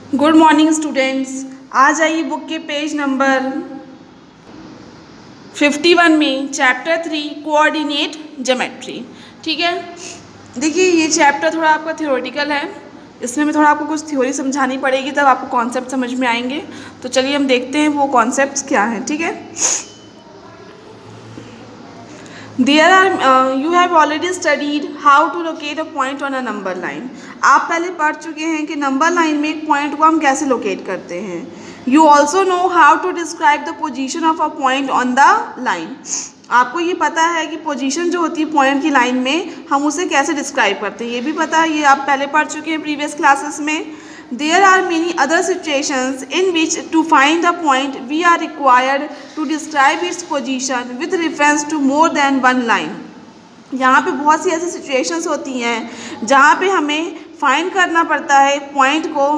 Good morning students. आ जाइए book के page number 51 में चैप्टर 3 कोऑर्डिनेट ज्योमेट्री। ठीक है, देखिए ये चैप्टर थोड़ा आपका थ्योरेटिकल है, इसमें मैं थोड़ा आपको कुछ थ्योरी समझानी पड़ेगी तब आपको कॉन्सेप्ट समझ में आएंगे। तो चलिए हम देखते हैं वो कॉन्सेप्ट्स क्या हैं। ठीक है, there are you have already studied how to locate a point on a number line. आप पहले पढ़ चुके हैं कि नंबर लाइन में एक पॉइंट को हम कैसे लोकेट करते हैं। You also know how to describe the position of a point on the line. आपको ये पता है कि पोजीशन जो होती है पॉइंट की लाइन में हम उसे कैसे डिस्क्राइब करते हैं, ये भी पता है, ये आप पहले पढ़ चुके हैं प्रीवियस क्लासेस में। There are many other situations in which to find the point we are required to describe its position with reference to more than one line। यहाँ पे बहुत सी ऐसी सिचुएशंस होती हैं जहाँ पे हमें फाइंड करना पड़ता है पॉइंट को।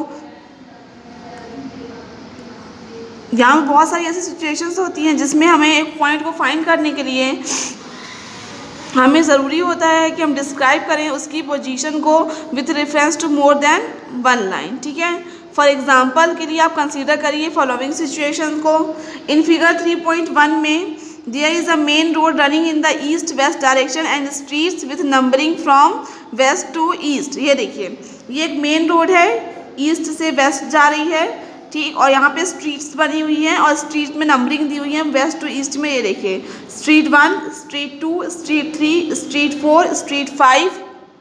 यहाँ पे बहुत सारी ऐसी सिचुएशंस होती हैं जिसमें हमें एक पॉइंट को फाइंड करने के लिए हमें ज़रूरी होता है कि हम डिस्क्राइब करें उसकी पोजीशन को with reference to more than one line. ठीक है, फॉर एग्जांपल के लिए आप कंसीडर करिए फॉलोइंग सिचुएशन को। इन फिगर 3.1 में there is a main road running in the east west direction and streets with numbering from west to east. ये देखिए, ये एक मेन रोड है, ईस्ट से वेस्ट जा रही है, ठीक, और यहाँ पे स्ट्रीट्स बनी हुई हैं और स्ट्रीट में नंबरिंग दी हुई है वेस्ट टू ईस्ट में। ये देखिए, street 1, street 2, street 3, street 4, street 5,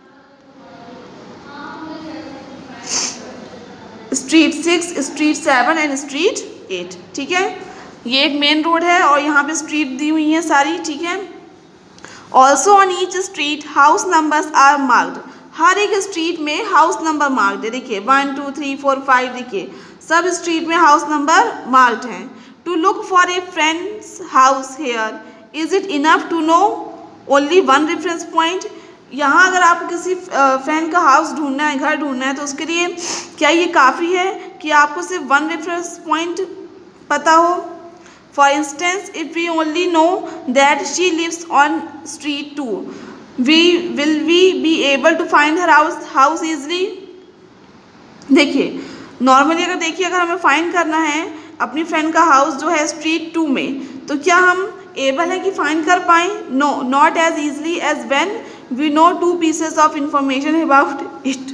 street 6, street 7 and street 8। ठीक है, ये एक मेन रोड है और यहाँ पे स्ट्रीट दी हुई हैं सारी। ठीक है, also on each street house numbers are marked. हर एक स्ट्रीट में हाउस नंबर मार्क्ड है। देखिए 1 2 3 4 5, देखिए सब स्ट्रीट में हाउस नंबर मार्क्ड हैं। To look for a friend's house here is it enough to know only one reference point. यहाँ अगर आपको किसी फ्रेंड का हाउस ढूंढना है, घर ढूंढना है, तो उसके लिए क्या ये काफ़ी है कि आपको सिर्फ वन रेफरेंस पॉइंट पता हो। For instance if we only know that she lives on street 2, will we be able to find her house easily. देखिए नॉर्मली अगर हमें फाइंड करना है अपनी फ्रेंड का हाउस जो है स्ट्रीट 2 में, तो क्या हम एबल है कि फाइंड कर पाएँ? No, not as easily as when we know 2 pieces of information about it.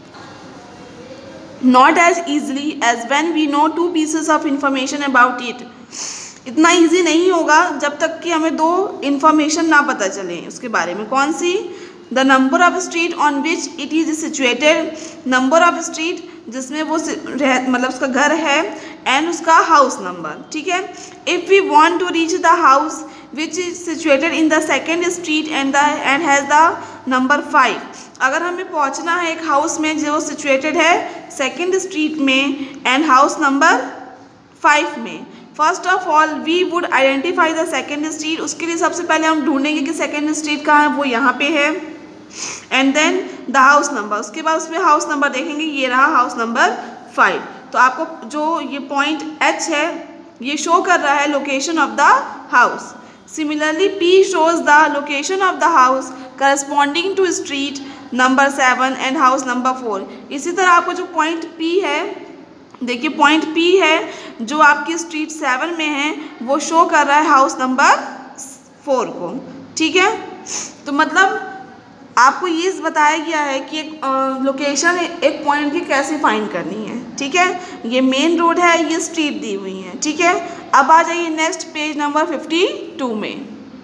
Not as easily as when we know 2 pieces of information about it. इतना ईजी नहीं होगा जब तक कि हमें 2 इंफॉर्मेशन ना पता चले उसके बारे में। कौन सी? The number of street on which it is situated, number of street जिसमें वो मतलब उसका घर है, एंड उसका हाउस नंबर। ठीक है, if we want to reach the house which is situated in the second street and has the number 5। अगर हमें पहुंचना है एक हाउस में जो सिचुएटेड है सेकेंड स्ट्रीट में एंड हाउस नंबर 5 में, first of all we would identify the second street. उसके लिए सबसे पहले हम ढूंढेंगे कि सेकेंड स्ट्रीट कहाँ है, वो यहाँ पे है, and then the house number. उसके बाद उसमें हाउस नंबर देखेंगे, ये रहा हाउस नंबर 5। तो आपको जो ये पॉइंट H है ये शो कर रहा है location of the house. Similarly P shows the location of the house corresponding to street number 7 and house number 4। इसी तरह आपको जो पॉइंट P है, देखिए पॉइंट P है जो आपकी स्ट्रीट 7 में है, वो शो कर रहा है हाउस नंबर 4 को। ठीक है, तो मतलब आपको ये बताया गया है कि एक लोकेशन एक पॉइंट की कैसे फाइंड करनी है। ठीक है, ये मेन रोड है, ये स्ट्रीट दी हुई है। ठीक है, अब आ जाइए नेक्स्ट पेज नंबर 52 में।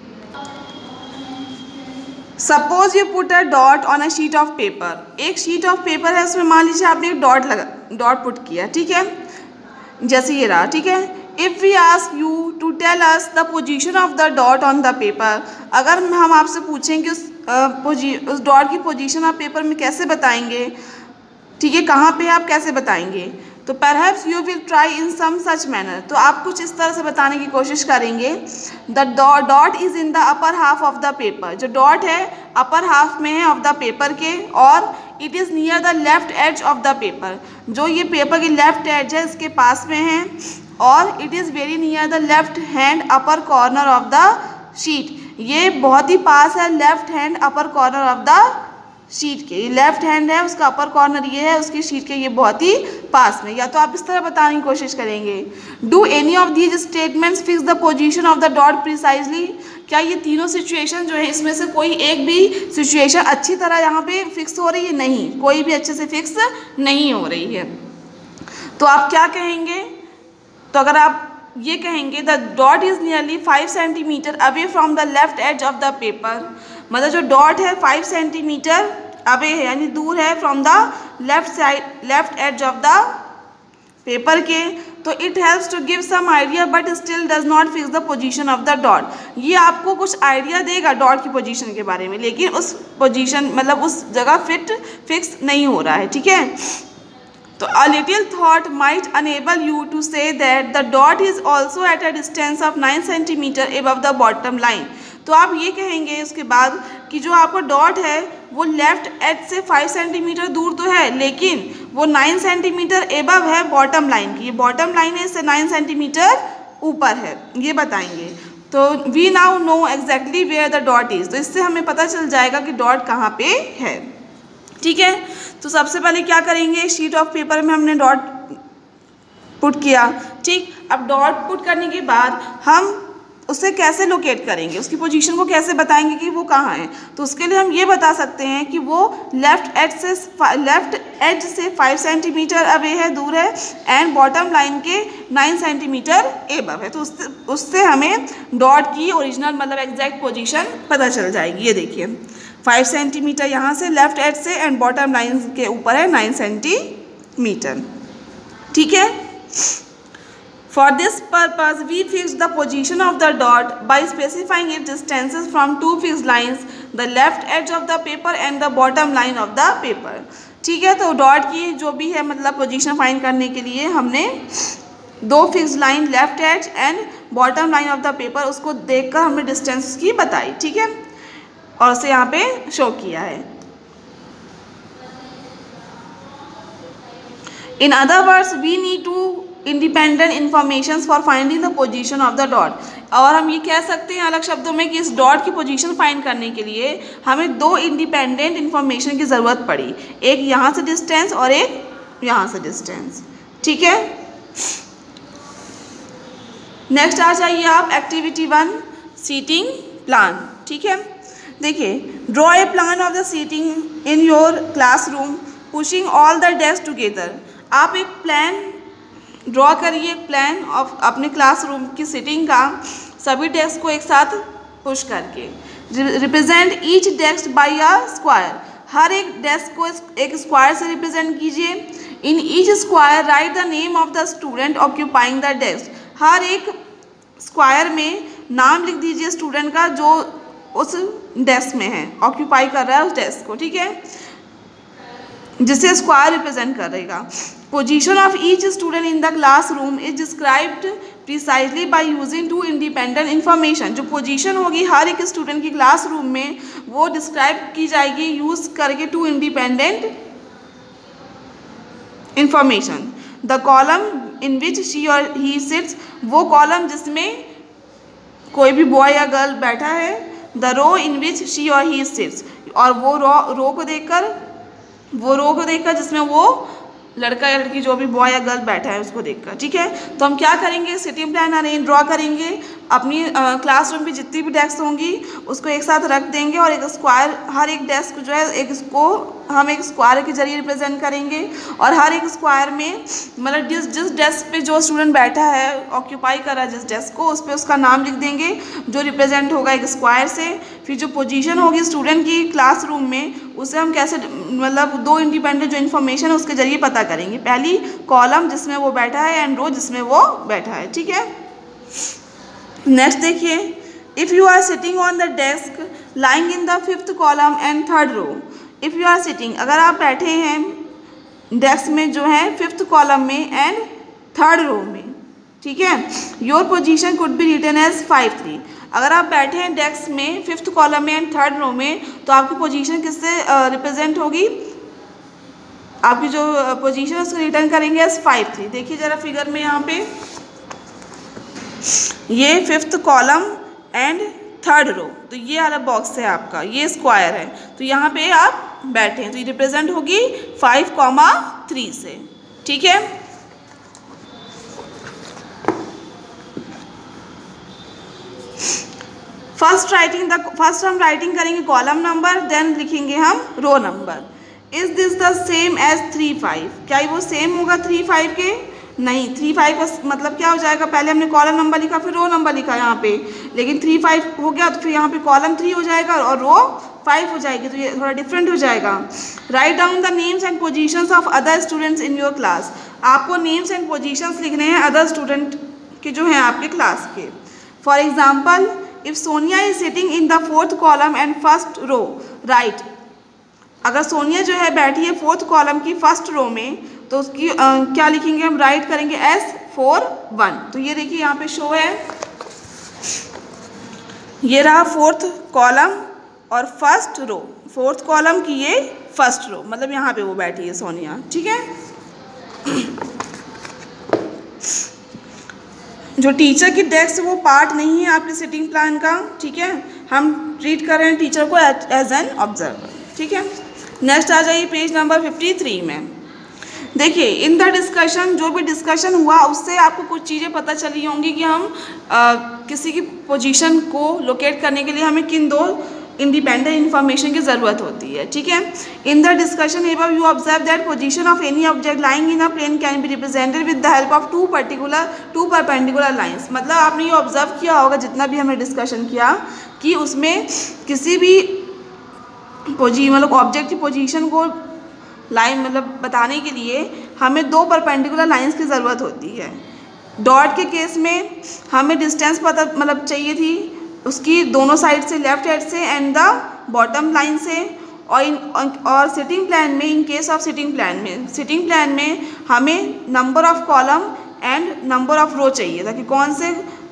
Suppose you put a dot on a sheet of paper. एक शीट ऑफ पेपर है, उसमें मान लीजिए आपने एक डॉट पुट किया। ठीक है, जैसे ये रहा। ठीक है, if we ask you to tell us the position of the dot on the paper, अगर हम आपसे पूछें कि उस डॉट की पोजीशन आप पेपर में कैसे बताएंगे, ठीक है, कहाँ पे आप कैसे बताएंगे, तो perhaps you will try in some such manner. तो आप कुछ इस तरह से बताने की कोशिश करेंगे, the dot is in the upper half of the paper. जो डॉट है अपर हाफ में है ऑफ द पेपर के, और it is near the left edge of the paper. जो ये पेपर की लेफ्ट एज है इसके पास में है, और it is very near the left hand upper corner of the sheet. ये बहुत ही पास है left hand upper corner of the sheet के, लेफ्ट हैंड है उसका अपर कॉर्नर ये है, उसकी शीट के ये बहुत ही पास में। या तो आप इस तरह बताने की कोशिश करेंगे, do any of these statements fix the position of the dot precisely. क्या ये तीनों सिचुएशन जो है इसमें से कोई एक भी सिचुएशन अच्छी तरह यहाँ पे फिक्स हो रही है? नहीं, कोई भी अच्छे से फिक्स नहीं हो रही है। तो आप क्या कहेंगे? तो अगर आप ये कहेंगे the dot is nearly 5 centimetre away from the left edge of the paper, मतलब जो डॉट है 5 सेंटीमीटर अवे है यानी दूर है from the left edge of the paper के, तो it helps to give some idea but still does not fix the position of the dot. ये आपको कुछ आइडिया देगा डॉट की पोजीशन के बारे में, लेकिन उस पोजीशन मतलब उस जगह फिक्स नहीं हो रहा है, ठीक है। तो a little thought might enable you to say that the dot is also at a distance of 9 centimeter above the bottom line। तो आप ये कहेंगे उसके बाद कि जो आपका डॉट है वो लेफ्ट एज से 5 सेंटीमीटर दूर तो है, लेकिन वो 9 सेंटीमीटर एबव है बॉटम लाइन की। ये बॉटम लाइन है, इससे 9 सेंटीमीटर ऊपर है, ये बताएंगे। तो we now know exactly where the dot is, तो इससे हमें पता चल जाएगा कि डॉट कहाँ पे है, ठीक है। तो सबसे पहले क्या करेंगे, शीट ऑफ पेपर में हमने डॉट पुट किया, ठीक। अब डॉट पुट करने के बाद हम उसे कैसे लोकेट करेंगे, उसकी पोजीशन को कैसे बताएंगे कि वो कहाँ है? तो उसके लिए हम ये बता सकते हैं कि वो लेफ्ट एज से 5 सेंटीमीटर अवे है, दूर है, एंड बॉटम लाइन के 9 सेंटीमीटर एबव है। तो उससे हमें डॉट की ओरिजिनल मतलब एग्जैक्ट पोजीशन पता चल जाएगी। ये देखिए 5 सेंटीमीटर यहाँ से लेफ्ट एज से एंड बॉटम लाइन के ऊपर है 9 सेंटीमीटर, ठीक है। For this purpose, we fix the position of the dot by specifying its distances from 2 fixed lines, the left edge of the paper and the bottom line of the paper। ठीक है, तो dot की जो भी है मतलब position find करने के लिए हमने 2 fixed line left edge and bottom line of the paper उसको देखकर हमने डिस्टेंस की बताई, ठीक है, और उसे यहाँ पे शो किया है। In other words, we need to independent information for finding the position of the dot. और हम ये कह सकते हैं अलग शब्दों में कि इस डॉट की पोजीशन फाइंड करने के लिए हमें 2 इंडिपेंडेंट इन्फॉर्मेशन की ज़रूरत पड़ी, एक यहाँ से डिस्टेंस और एक यहाँ से डिस्टेंस, ठीक है। नेक्स्ट आ जाइए आप एक्टिविटी 1 सीटिंग प्लान, ठीक है। देखिए, draw a plan of the seating in your classroom pushing all the desk together. आप एक प्लान ड्रॉ करिए, प्लान ऑफ अपने क्लासरूम की सीटिंग का, सभी डेस्क को एक साथ पुश करके। Represent each desk by a square, हर एक डेस्क को एक स्क्वायर से रिप्रेजेंट कीजिए। In each square write the name of the student occupying the desk, हर एक स्क्वायर में नाम लिख दीजिए स्टूडेंट का जो उस डेस्क में है, ऑक्यूपाई कर रहा है उस डेस्क को, ठीक है, जिसे स्क्वायर रिप्रेजेंट करेगा। Position of each student in the classroom is described precisely by using 2 independent information. जो पोजीशन होगी हर एक स्टूडेंट की क्लासरूम में वो डिस्क्राइब की जाएगी यूज करके 2 independent information. The column in which she or he seats, वो कॉलम जिसमें कोई भी बॉय या गर्ल बैठा है। The row in which she or he seats, और वो रो को देखकर जिसमें वो लड़का या लड़की जो भी बॉय या गर्ल बैठा है उसको देखकर, ठीक है। तो हम क्या करेंगे, सिटिंग प्लान ड्रॉ करेंगे, अपनी क्लासरूम में जितनी भी डेस्क होंगी उसको एक साथ रख देंगे और एक स्क्वायर, हर एक डेस्क जो है एक इसको हम एक स्क्वायर के जरिए रिप्रेजेंट करेंगे। और हर एक स्क्वायर में मतलब जिस डेस्क पे जो स्टूडेंट बैठा है ऑक्यूपाई कर रहा है जिस डेस्क को, उस पर उसका नाम लिख देंगे जो रिप्रेजेंट होगा एक स्क्वायर से। फिर जो पोजीशन होगी स्टूडेंट की क्लासरूम में उसे हम कैसे मतलब 2 इंडिपेंडेंट जो इन्फॉर्मेशन है उसके जरिए पता करेंगे। पहली कॉलम जिसमें वो बैठा है एंड रो जिसमें वो बैठा है, ठीक है। नेक्स्ट देखिए, if you are sitting on the desk lying in the 5th column and 3rd row. If you are sitting, अगर आप बैठे हैं डेस्क में जो है 5th कॉलम में एंड 3rd रो में, ठीक है, your position could be written as 5-3। अगर आप बैठे हैं डेस्क में 5th कॉलम में एंड 3rd रो में तो आपकी पोजीशन किससे रिप्रेजेंट होगी, आपकी जो पोजीशन उसको रिटर्न करेंगे एज 5-3। देखिए जरा फिगर में यहाँ पे ये 5th कॉलम एंड 3rd रो, तो ये वाला बॉक्स है आपका, ये स्क्वायर है, तो यहाँ पे आप बैठे हैं, तो ये रिप्रेजेंट होगी 5,3 से। ठीक है, फर्स्ट हम राइटिंग करेंगे कॉलम नंबर, देन लिखेंगे हम row number. Is this the same as 3,5? क्या वो सेम होगा 3,5 के? नहीं, 3,5 का मतलब क्या हो जाएगा, पहले हमने कॉलम नंबर लिखा फिर रो नंबर लिखा यहाँ पे, लेकिन 3,5 हो गया तो फिर यहाँ पे कॉलम 3 हो जाएगा और रो 5 हो जाएगी, तो ये थोड़ा डिफरेंट हो जाएगा। Right down the names and positions of other students in your class. आपको नेम्स एंड पोजीशंस लिखने हैं अदर स्टूडेंट के जो हैं आपके क्लास के। For example, if Sonia is sitting in the 4th column and 1st row, right. अगर सोनिया जो है बैठी है 4th कॉलम की 1st रो में, तो उसकी क्या लिखेंगे हम, राइट करेंगे S4-1। तो ये देखिए यहाँ पे शो है, ये रहा 4th कॉलम और 1st रो, 4th कॉलम की ये 1st रो, मतलब यहाँ पे वो बैठी है सोनिया। ठीक है, जो टीचर की डेस्क वो पार्ट नहीं है आपके सिटिंग प्लान का। ठीक है, हम ट्रीट कर रहे हैं टीचर को एज एन ऑब्जर्वर। ठीक है, नेक्स्ट आ जाइए पेज नंबर 53 में। देखिए, इन द डिस्कशन, जो भी डिस्कशन हुआ उससे आपको कुछ चीज़ें पता चली होंगी कि हम किसी की पोजीशन को लोकेट करने के लिए हमें किन 2 इंडिपेंडेंट इन्फॉर्मेशन की ज़रूरत होती है। ठीक है, in the discussion above you observe that position of any object lying in a plane can be represented with the help of 2 perpendicular lines. मतलब आपने ये ऑब्जर्व किया होगा जितना भी हमने डिस्कशन किया कि उसमें किसी भी मतलब ऑब्जेक्ट की पोजीशन को लाइन मतलब बताने के लिए हमें 2 परपेंडिकुलर लाइंस की ज़रूरत होती है। डॉट के केस में हमें डिस्टेंस पता मतलब चाहिए थी उसकी दोनों साइड से, लेफ्ट हैंड से एंड द बॉटम लाइन से, और सिटिंग प्लान में, in case of sitting plan में हमें number of column and number of row चाहिए था कि कौन से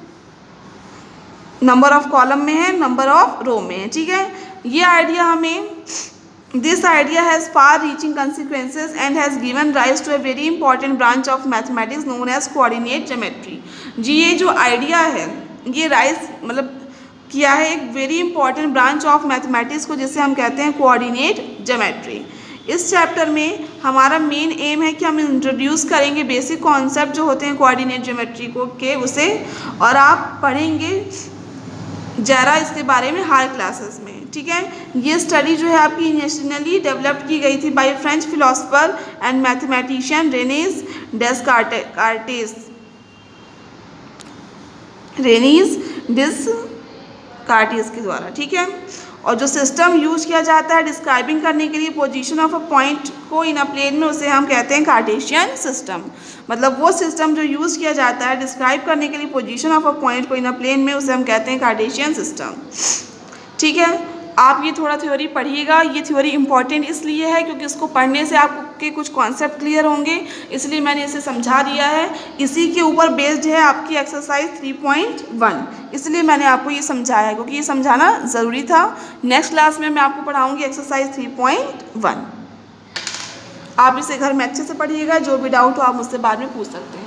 नंबर ऑफ कॉलम में है, नंबर ऑफ रो में है। ठीक है, ये आइडिया हमें This idea has far-reaching consequences and has given rise to a very important branch of mathematics known as coordinate geometry। जी, ये जो आइडिया है ये राइज मतलब किया है एक very important branch of mathematics को, जिसे हम कहते हैं कोऑर्डिनेट ज्योमेट्री। इस चैप्टर में हमारा मेन एम है कि हम इंट्रोड्यूस करेंगे बेसिक कॉन्सेप्ट जो होते हैं कोऑर्डिनेट ज्योमेट्री को के उसे, और आप पढ़ेंगे ज़रा इसके बारे में हायर क्लासेस में। ठीक है, ये स्टडी जो है आपकी इनिशियली डेवलप की गई थी by French philosopher and mathematician Rene Descartes के द्वारा। ठीक है, और जो सिस्टम यूज किया जाता है डिस्क्राइबिंग करने के लिए पोजीशन ऑफ अ पॉइंट को इन अ प्लेन में, उसे हम कहते हैं कार्टेशियन सिस्टम। मतलब वो सिस्टम जो यूज़ किया जाता है डिस्क्राइब करने के लिए पोजीशन ऑफ अ पॉइंट को इन अ प्लेन में, उसे हम कहते हैं कार्टेशियन सिस्टम। ठीक है, आप ये थोड़ा थ्योरी पढ़िएगा। ये थ्योरी इंपॉर्टेंट इसलिए है क्योंकि इसको पढ़ने से आपके कुछ कॉन्सेप्ट क्लियर होंगे, इसलिए मैंने इसे समझा दिया है। इसी के ऊपर बेस्ड है आपकी एक्सरसाइज 3.1, इसलिए मैंने आपको ये समझाया है क्योंकि ये समझाना ज़रूरी था। नेक्स्ट क्लास में मैं आपको पढ़ाऊँगी एक्सरसाइज 3.1। आप इसे घर में अच्छे से पढ़िएगा, जो भी डाउट हो आप मुझसे बाद में पूछ सकते हैं।